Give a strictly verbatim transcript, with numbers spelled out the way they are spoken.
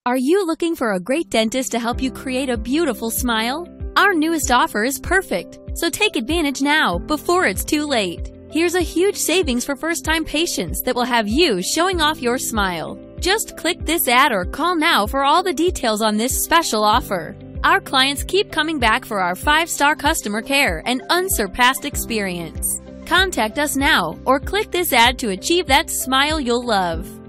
Are you looking for a great dentist to help you create a beautiful smile? Our newest offer is perfect, so take advantage now before it's too late. Here's a huge savings for first-time patients that will have you showing off your smile. Just click this ad or call now for all the details on this special offer. Our clients keep coming back for our five-star customer care and unsurpassed experience. Contact us now or click this ad to achieve that smile you'll love.